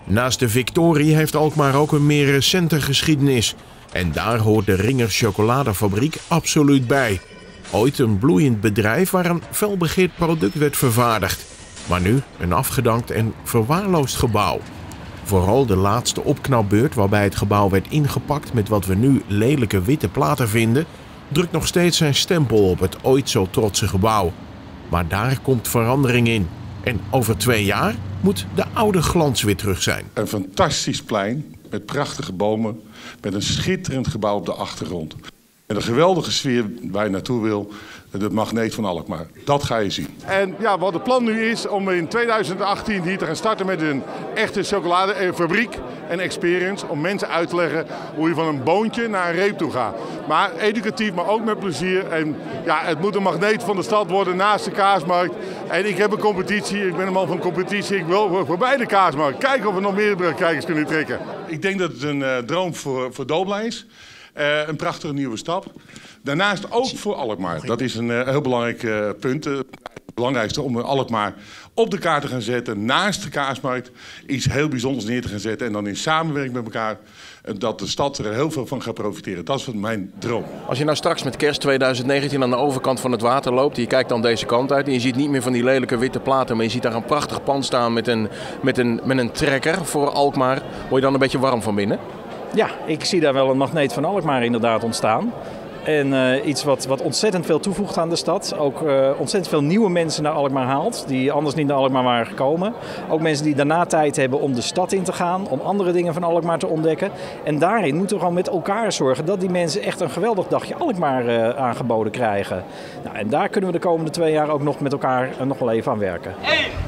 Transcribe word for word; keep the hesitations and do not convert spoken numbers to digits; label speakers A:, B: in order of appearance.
A: Naast de victorie heeft Alkmaar ook een meer recente geschiedenis. En daar hoort de Ringer chocoladefabriek absoluut bij. Ooit een bloeiend bedrijf waar een felbegeerd product werd vervaardigd. Maar nu een afgedankt en verwaarloosd gebouw. Vooral de laatste opknapbeurt waarbij het gebouw werd ingepakt met wat we nu lelijke witte platen vinden, drukt nog steeds zijn stempel op het ooit zo trotse gebouw. Maar daar komt verandering in. En over twee jaar moet de oude glans weer terug zijn.
B: Een fantastisch plein met prachtige bomen, met een schitterend gebouw op de achtergrond. En een geweldige sfeer waar je naartoe wil, de magneet van Alkmaar. Dat ga je zien.
C: En ja, wat het plan nu is om in tweeduizend achttien hier te gaan starten met een echte chocoladefabriek en experience. Om mensen uit te leggen hoe je van een boontje naar een reep toe gaat. Maar educatief, maar ook met plezier. En ja, het moet een magneet van de stad worden naast de kaasmarkt. En ik heb een competitie, ik ben een man van competitie. Ik wil voorbij de kaasmarkt. Kijken of we nog meer kijkers kunnen trekken.
B: Ik denk dat het een uh, droom voor, voor Dobla is. Uh, een prachtige nieuwe stap. Daarnaast ook voor Alkmaar. Dat is een uh, heel belangrijk uh, punt. Uh, het belangrijkste om Alkmaar op de kaart te gaan zetten. Naast de kaasmarkt iets heel bijzonders neer te gaan zetten. En dan in samenwerking met elkaar uh, dat de stad er heel veel van gaat profiteren. Dat is mijn droom.
D: Als je nou straks met kerst tweeduizend negentien aan de overkant van het water loopt. Je kijkt dan deze kant uit en je ziet niet meer van die lelijke witte platen. Maar je ziet daar een prachtig pand staan met een, met een, met een trekker voor Alkmaar. Word je dan een beetje warm van binnen?
E: Ja, ik zie daar wel een magneet van Alkmaar inderdaad ontstaan. En uh, iets wat, wat ontzettend veel toevoegt aan de stad. Ook uh, ontzettend veel nieuwe mensen naar Alkmaar haalt. Die anders niet naar Alkmaar waren gekomen. Ook mensen die daarna tijd hebben om de stad in te gaan. Om andere dingen van Alkmaar te ontdekken. En daarin moeten we gewoon met elkaar zorgen dat die mensen echt een geweldig dagje Alkmaar uh, aangeboden krijgen. Nou, en daar kunnen we de komende twee jaar ook nog met elkaar uh, nog wel even aan werken.
F: Eén.